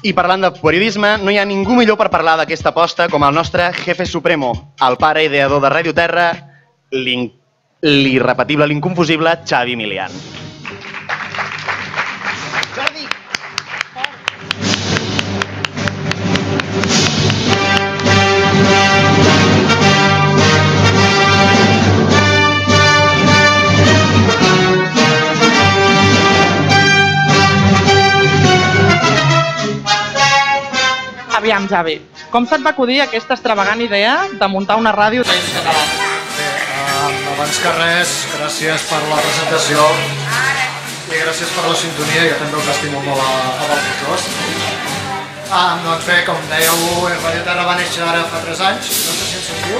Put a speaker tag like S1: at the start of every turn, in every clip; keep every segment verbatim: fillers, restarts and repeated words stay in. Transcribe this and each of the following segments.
S1: I parlant de periodisme, no hi ha ningú millor per parlar d'aquesta aposta com el nostre jefe supremo, el pare ideador de Ràdio Terra, l'irrepetible, l'inconfusible Xavi Milian. Jordi!
S2: Aviam, Xavi, com se't va acudir aquesta extravagant idea de muntar una ràdio de Països Catalans?
S3: Bé, abans que res, gràcies per la presentació i gràcies per la sintonia, jo també us estimo molt a vosaltres dos. Ah, doncs bé, com dèieu, Ràdio Terra va néixer ara fa tres anys, no sé si em sentiu?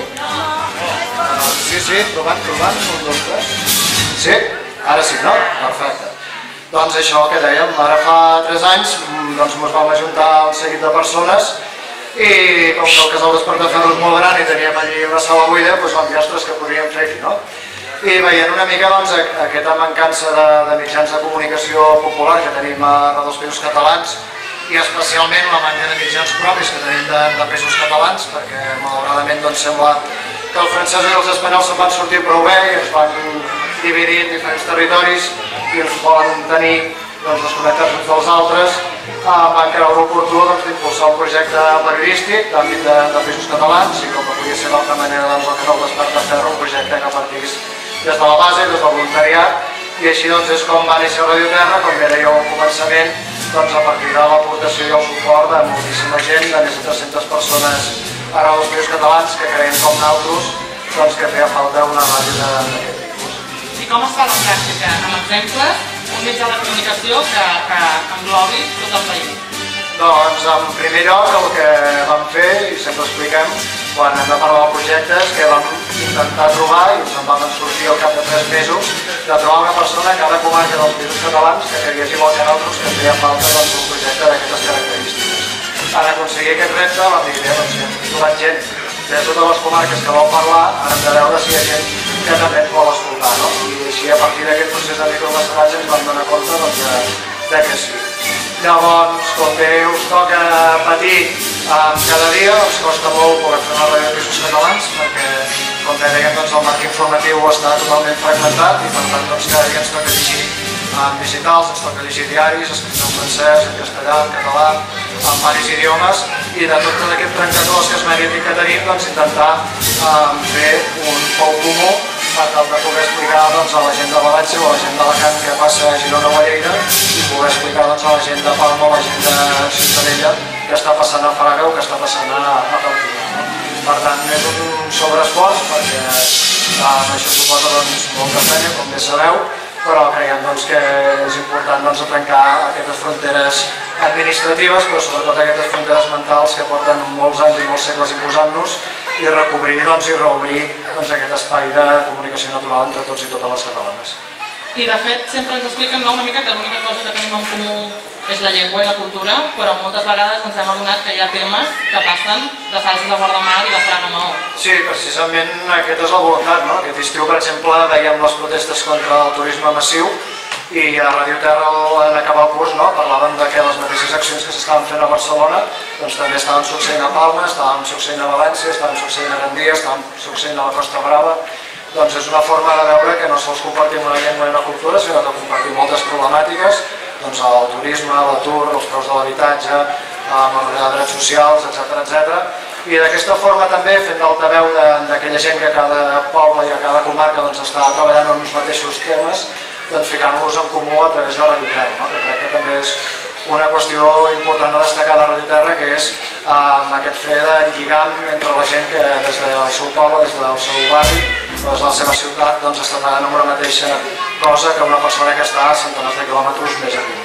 S3: Sí, sí, provant, provant, un, dos, tres. Sí? Ara sí, no? Perfecte. Doncs això que dèiem, ara fa tres anys doncs ens vam ajuntar un seguit de persones i com que el casal d'Espartaferro és molt gran i teníem allí una sala buida, doncs vam dir, ostres, què podríem fer aquí, no? I veient una mica doncs, aquesta mancança de, de mitjans de comunicació popular que tenim a dels Països Catalans i especialment la manca de mitjans propis que tenim de, de Països Catalans, perquè malauradament doncs, sembla que els francesos i els espanyols se'n van sortir prou bé i ens van dividir en diferents territoris i ens volen tenir doncs, desconnectats uns dels altres. Uh, van creure oportú doncs, d'impulsar un projecte periodístic d'àmbit de, de Països Catalans i com no podia ser d'altra manera doncs, el canal d'Espartaferro, un projecte que partís des de la base, des del voluntariat i així doncs, és com va néixer Ràdio Terra, com ja dèieu al començament, doncs, a partir de l'aportació i el suport de moltíssima gent, de més de tres-centes persones arreu dels Països Catalans que creiem com nosaltres doncs, que feia falta una ràdio d'aquest tipus.
S2: I com es fa la pràctica? Amb exemples, un mitjà de comunicació que, que englobi tot el país.
S3: Doncs, en primer lloc, el que vam fer, i sempre expliquem, quan hem de parlar del projecte, és que vam intentar trobar, i ens en vam sortir al cap de tres mesos, de trobar una persona a cada comarca dels Països Catalans que cregués igual que nosaltres que feia falta doncs, un projecte d'aquestes característiques. Per aconseguir aquest repte, vam dir, bé, doncs, si hem trobat gent de totes les comarques que vol parlar, ara hem de veure si hi ha gent que també ens vol escoltar, no? I així, a partir d'aquest procés de micromecenatge, ens vam donar compte doncs, de, de que sí. Llavors, com bé us toca patir um, cada dia, ens costa molt poder fer una ràdio de Països Catalans, perquè, com bé dèiem, doncs, el marc informatiu està totalment fragmentat i, per tant, doncs, cada dia ens toca llegir en digitals, ens toca llegir diaris, escrits en francès, en castellà, en català, en diversos idiomes, i de tot aquest trencaclosques mediàtic que tenim, doncs, intentar um, fer un pou comú per tal de poder explicar doncs, a la gent de València o a la gent d'Alacant que passa a Girona o a Lleida i poder explicar doncs, a la gent de Palma o a la gent de Ciutadella que està passant a Fraga o que està passant a, a Perpinyà. No? Per tant, és un sobreesforç perquè um, això suposa doncs, molta feina, com bé sabeu, però creiem doncs, que és important doncs, trencar aquestes fronteres administratives, però sobretot aquestes fronteres mentals que porten molts anys i molts segles imposant-nos i recobrir doncs, i reobrir doncs, aquest espai de comunicació natural entre tots i totes les catalanes.
S2: I de fet sempre ens expliquen no, una mica que l'única cosa que tenim en comú és la llengua i la cultura, però moltes vegades ens hem adonat que hi ha temes que passen de Salses de Guardamar i de Fraga Maó.
S3: Sí, precisament aquesta és la voluntat, no? Aquest estiu, per exemple, veiem les protestes contra el turisme massiu i a Ràdio Terra, en acabar el curs, no? Parlàvem que les mateixes accions que s'estaven fent a Barcelona doncs, també estaven succeint a Palma, estaven succeint a València, estaven succeint a Gandia, estaven succeint a la Costa Brava. Doncs és una forma de veure que no sols compartim una llengua i una cultura, sinó que compartim moltes problemàtiques, doncs el turisme, l'atur, els preus de l'habitatge, els drets socials, etcètera, etcètera. I d'aquesta forma també, fent d'altaveu d'aquella gent que a cada poble i a cada comarca doncs, està treballant en uns mateixos temes, doncs ficant-los en comú a través de Ràdio Terra, no? Que crec que també és una qüestió important a destacar de Ràdio Terra, que és eh, aquest fer de lligam entre la gent que des del seu poble, des del seu barri, des de la seva ciutat, doncs, està treballant amb una mateixa cosa que una persona que està a centenars de quilòmetres més enllà.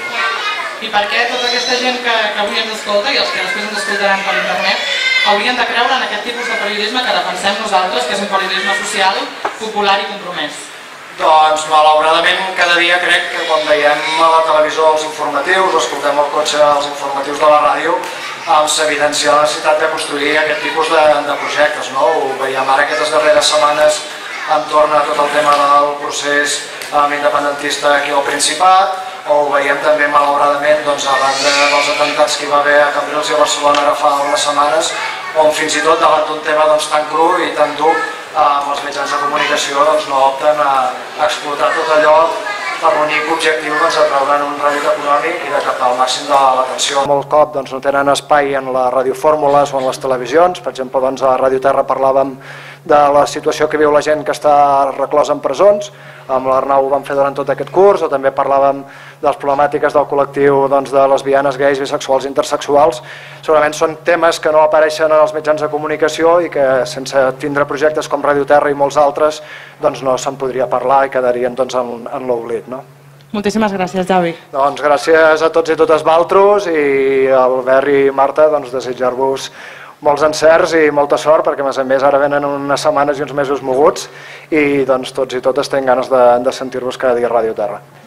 S2: I per què tota aquesta gent que, que avui ens escolta i els que després ens escoltaran per internet haurien de creure en aquest tipus de periodisme que defensem nosaltres, que és un periodisme social, popular i compromès?
S3: Doncs, malauradament, cada dia crec que quan veiem a la televisió els informatius o escoltem al cotxe els informatius de la ràdio, s'evidencia la necessitat de construir aquest tipus de, de projectes. No? Ho veiem ara aquestes darreres setmanes entorn a tot el tema del procés independentista aquí al Principat, o ho veiem també malauradament arran dels atemptats que hi va haver a Cambrils i a Barcelona ara fa unes setmanes, on fins i tot davant d'un tema tan cru i tan dur amb els mitjans de comunicació no opten a explotar tot allò per l'únic objectiu de treure'n un rèdit econòmic i de captar el màxim de l'atenció. Molt cop no tenen espai en les radiofórmules o en les televisions. Per exemple, a Ràdio Terra parlàvem de la situació que viu la gent que està reclosa en presons, amb l'Arnau ho vam fer durant tot aquest curs, o també parlàvem de les problemàtiques del col·lectiu de lesbianes, gais, bisexuals i intersexuals. Segurament són temes que no apareixen en els mitjans de comunicació i que sense tindre projectes com Ràdio Terra i molts altres no se'n podria parlar i quedarien en l'oblit.
S2: Moltíssimes gràcies, Javi.
S3: Doncs gràcies a tots i totes vosaltres, i Albert i Marta, desitjar-vos molts encerts i molta sort, perquè a més a més ara venen unes setmanes i uns mesos moguts i tots i totes tenen ganes de sentir-vos cada dia a Ràdio Terra.